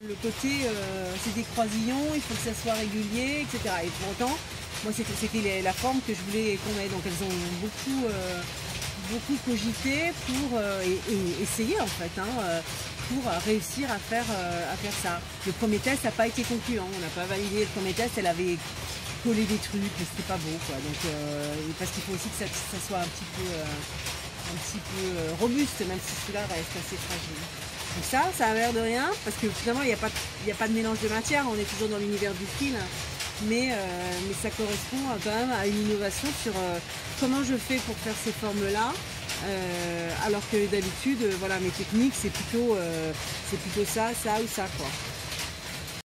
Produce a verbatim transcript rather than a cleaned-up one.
Le côté, euh, c'est des croisillons, il faut que ça soit régulier, et cetera. Et pour autant, moi c'était la forme que je voulais qu'on ait. Donc elles ont beaucoup, euh, beaucoup cogité pour euh, et, et essayer en fait, hein, euh, pour réussir à faire, euh, à faire ça. Le premier test n'a pas été concluant, on n'a pas validé le premier test, elle avait collé des trucs, mais c'était pas beau quoi. Donc, euh, parce qu'il faut aussi que ça, ça soit un petit peu, euh, un petit peu euh, robuste, même si celui-là reste assez fragile. Donc ça, ça a l'air de rien, parce que finalement, il n'y a, a pas de mélange de matière, on est toujours dans l'univers du fil, mais, euh, mais ça correspond à, quand même à une innovation sur euh, comment je fais pour faire ces formes-là, euh, alors que d'habitude, voilà, mes techniques, c'est plutôt, euh, c'est plutôt ça, ça ou ça, quoi.